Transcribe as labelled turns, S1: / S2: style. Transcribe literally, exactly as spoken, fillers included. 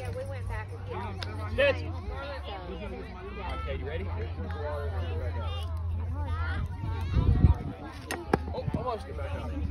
S1: Sit.
S2: So, yeah.
S1: Okay, you ready? Oh, almost get back up.